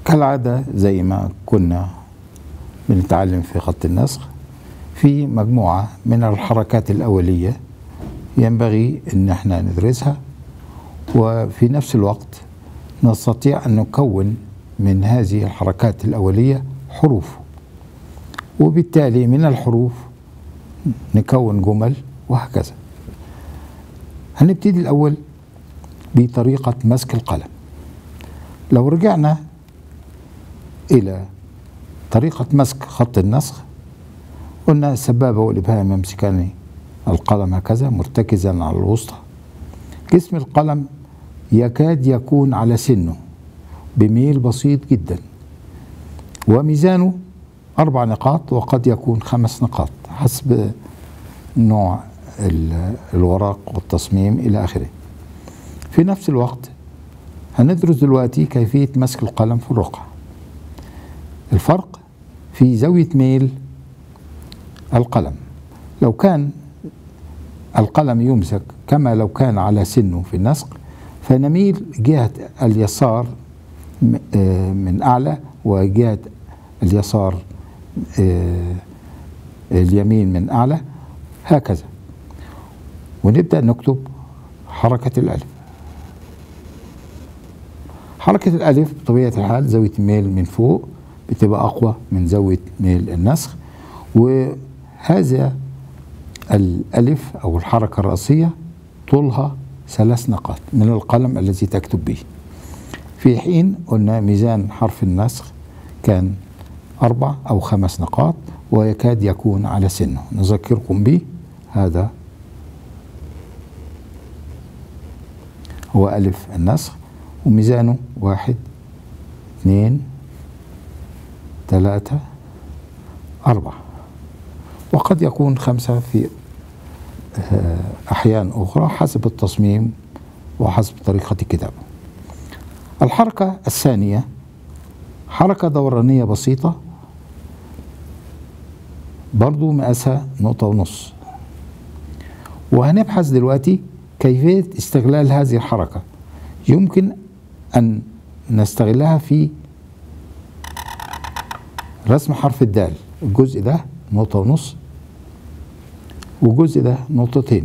كالعادة زي ما كنا بنتعلم في خط النسخ، في مجموعة من الحركات الأولية ينبغي أن احنا ندرسها، وفي نفس الوقت نستطيع أن نكون من هذه الحركات الأولية حروف، وبالتالي من الحروف نكون جمل وهكذا. هنبتدي الأول بطريقة مسك القلم. لو رجعنا إلى طريقة مسك خط النسخ، قلنا السبابة والإبهام يمسكان القلم هكذا مرتكزا على الوسطى. جسم القلم يكاد يكون على سنه بميل بسيط جدا، وميزانه 4 نقاط وقد يكون 5 نقاط حسب نوع الورق والتصميم إلى آخره. في نفس الوقت هندرس دلوقتي كيفية مسك القلم في الرقعة. الفرق في زاوية ميل القلم. لو كان القلم يمسك كما لو كان على سنه في النسق، فنميل جهة اليسار من أعلى وجهة اليسار اليمين من أعلى هكذا، ونبدأ نكتب حركة الألف. حركة الألف بطبيعة الحال زاوية الميل من فوق بتبقى أقوى من زاوية ميل النسخ، وهذا الألف أو الحركة الرئيسية طولها 3 نقاط من القلم الذي تكتب به، في حين قلنا ميزان حرف النسخ كان 4 أو 5 نقاط ويكاد يكون على سنه. نذكركم به، هذا هو ألف النسخ وميزانه 1 2 3 4، وقد يكون 5 في أحيان أخرى حسب التصميم وحسب طريقة الكتابة. الحركة الثانية حركة دورانية بسيطة، برضو مقاسها 1.5 نقطة، وهنبحث دلوقتي كيفية استغلال هذه الحركة. يمكن أن نستغلها في رسم حرف الدال. الجزء ده 1.5 نقطة والجزء ده 2 نقطة،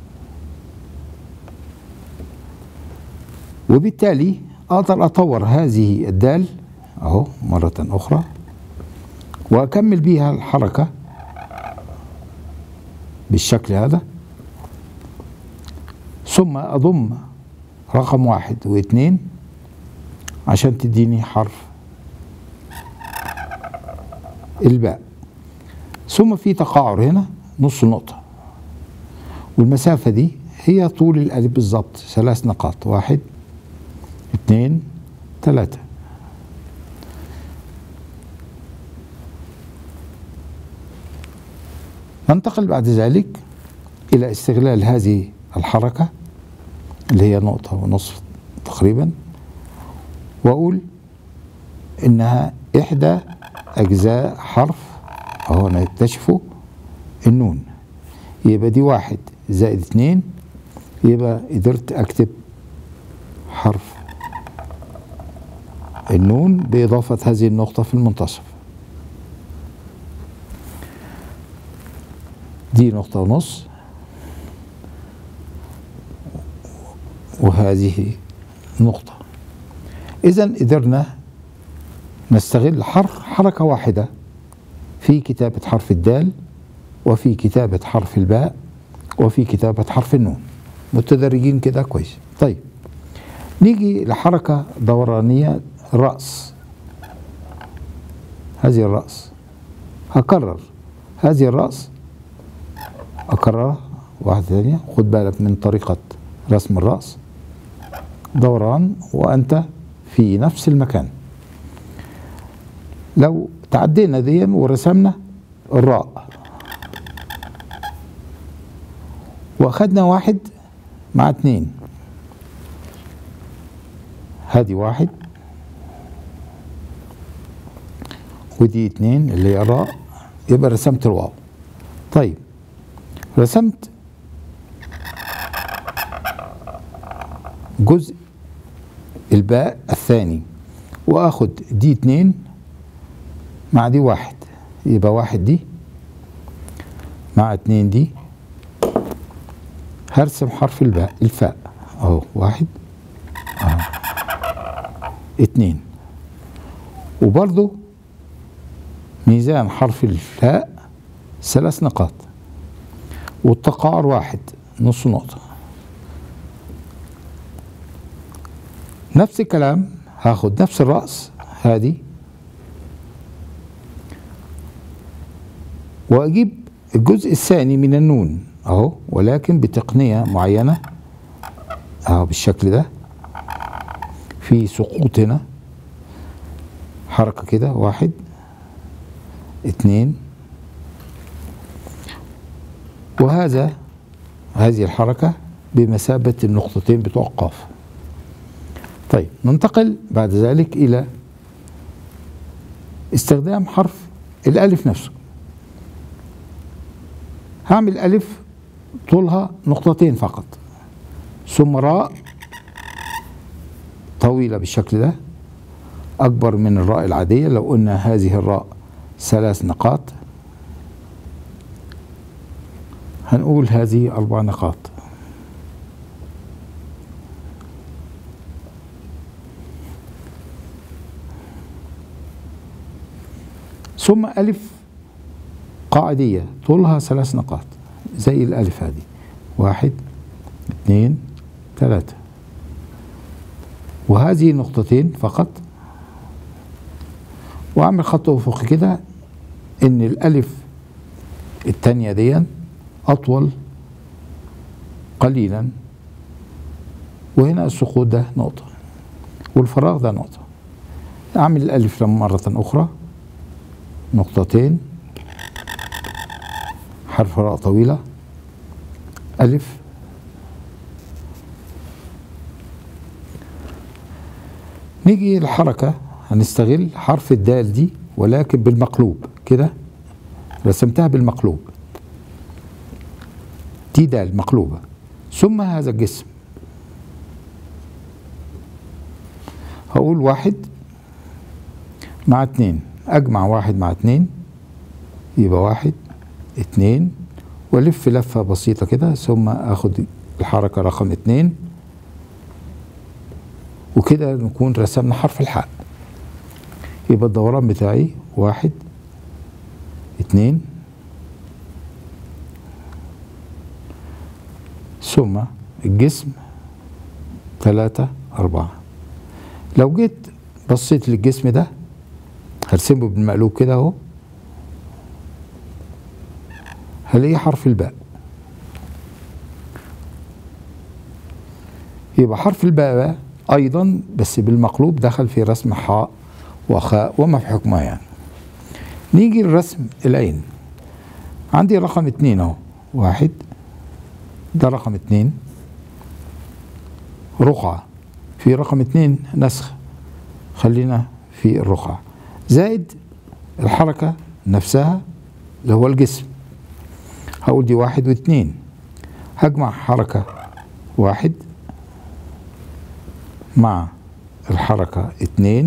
وبالتالي أقدر أطور هذه الدال أهو مرة أخرى وأكمل بيها الحركة بالشكل هذا، ثم أضم رقم 1 و2 عشان تديني حرف الباء، ثم في تقاعر هنا نص نقطة، والمسافة دي هي طول الألف بالظبط 3 نقاط 1 2 3. ننتقل بعد ذلك إلى استغلال هذه الحركة اللي هي 1.5 نقطة تقريبا، وأقول إنها إحدى أجزاء حرف أهو نكتشفه النون. يبقى دي 1 زائد 2، يبقى قدرت أكتب حرف النون بإضافة هذه النقطة في المنتصف. دي 1.5 نقطة وهذه نقطة. إذا قدرنا نستغل حركة واحدة في كتابة حرف الدال وفي كتابة حرف الباء وفي كتابة حرف النون، متدرجين كده كويس. طيب نيجي لحركة دورانية الرأس. هذه الرأس هكرر هذه الرأس، أكررها واحدة ثانية. خد بالك من طريقة رسم الرأس، دوران وأنت في نفس المكان. لو تعدينا دي ورسمنا الراء وأخدنا 1 مع 2، هذه 1 ودي 2 اللي هي الراء، يبقى رسمت الواو. طيب رسمت جزء الباء الثاني واخد دي 2 مع دي 1، يبقى 1 دي مع 2 دي. هرسم حرف الفاء اهو، 1 اهو 2. وبرضو ميزان حرف الفاء 3 نقاط، والتقاعر 1 نص نقطة. نفس الكلام هاخد نفس الرأس هذه واجيب الجزء الثاني من النون اهو، ولكن بتقنية معينة اهو بالشكل ده، في سقوط هنا، حركة كده 1 2، وهذه الحركة بمثابة النقطتين بتوع القاف. طيب ننتقل بعد ذلك إلى استخدام حرف الألف نفسه. هعمل ألف طولها نقطتين فقط، ثم راء طويلة بالشكل ده أكبر من الراء العادية. لو قلنا هذه الراء 3 نقاط، هنقول هذه 4 نقاط. ثم ألف قاعدية طولها 3 نقاط زي الألف هذه، 1 2 3، وهذه نقطتين فقط. وأعمل خط أفقي كده إن الألف التانية دي أطول قليلا، وهنا السقوط ده نقطة والفراغ ده نقطة. أعمل الألف مرة أخرى نقطتين، حرف راء طويلة، ألف، نيجي الحركة هنستغل حرف الدال دي ولكن بالمقلوب كده، رسمتها بالمقلوب، دي دال مقلوبة، ثم هذا الجسم هقول 1 مع 2، أجمع 1 مع 2 يبقى 1 2، والف لفة بسيطة كده، ثم اخد الحركة رقم 2، وكده نكون رسمنا حرف الحاء. يبقى الدوران بتاعي 1 2 ثم الجسم 3 4. لو جيت بصيت للجسم ده هرسمه بالمقلوب كده اهو، هلاقيه حرف الباء. يبقى حرف الباء ايضا بس بالمقلوب دخل في رسم حاء وخاء وما في حكمها يعني. نيجي لرسم العين، عندي رقم 2 اهو، 1 ده رقم 2 رقعة، في رقم 2 نسخ، خلينا في الرقعة، زائد الحركة نفسها اللي هو الجسم. هقول دي 1 و2، هجمع حركة 1 مع الحركة 2،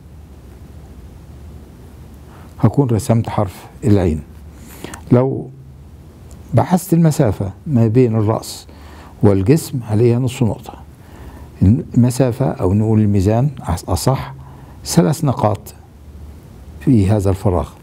هكون رسمت حرف العين. لو بحثت المسافة ما بين الرأس والجسم هلاقيها نص نقطة. المسافة أو نقول الميزان أصح 3 نقاط في هذا الفراغ.